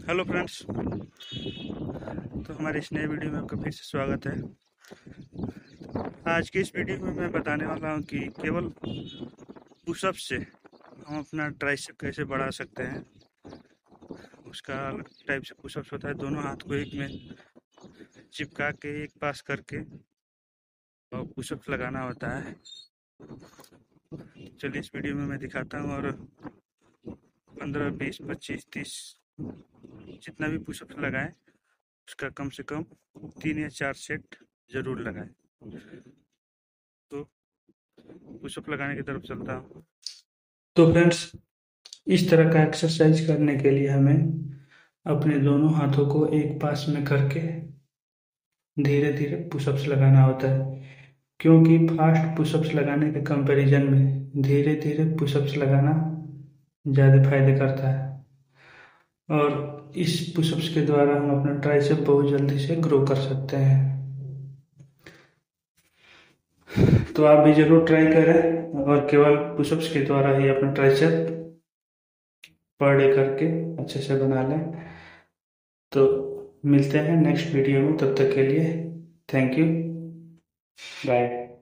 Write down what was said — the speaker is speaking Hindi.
Hello friends. तो हमारे इस नए वीडियो में आपका फिर से स्वागत है। आज की इस वीडियो में मैं बताने वाला हूं कि केवल पुशअप से हम अपना ट्राइसेप कैसे बढ़ा सकते हैं। उसका अलग टाइप से पुशअप्स होता है, दोनों हाथ को एक में चिपका के एक पास करके और पुशअप्स लगाना होता है। चलिए इस वीडियो में मैं दिखाता हूँ और 15, 20, 25, 30 जितना भी पुशअप्स लगाएं उसका कम से कम 3 या 4 सेट ज़रूर लगाएं। तो पुशअप लगाने की तरफ चलता हूँ। तो फ्रेंड्स, इस तरह का एक्सरसाइज करने के लिए हमें अपने दोनों हाथों को एक पास में करके धीरे धीरे पुशअप्स लगाना होता है, क्योंकि फास्ट पुशअप्स लगाने के कंपैरिजन में धीरे धीरे पुशअप्स लगाना ज़्यादा फायदे करता है। और इस पुशअप्स के द्वारा हम अपना ट्राइसेप बहुत जल्दी से ग्रो कर सकते हैं। तो आप भी ज़रूर ट्राई करें और केवल पुशअप्स के द्वारा ही अपना ट्राइसेप पर डे करके अच्छे से बना लें। तो मिलते हैं नेक्स्ट वीडियो में, तब तक के लिए थैंक यू, बाय।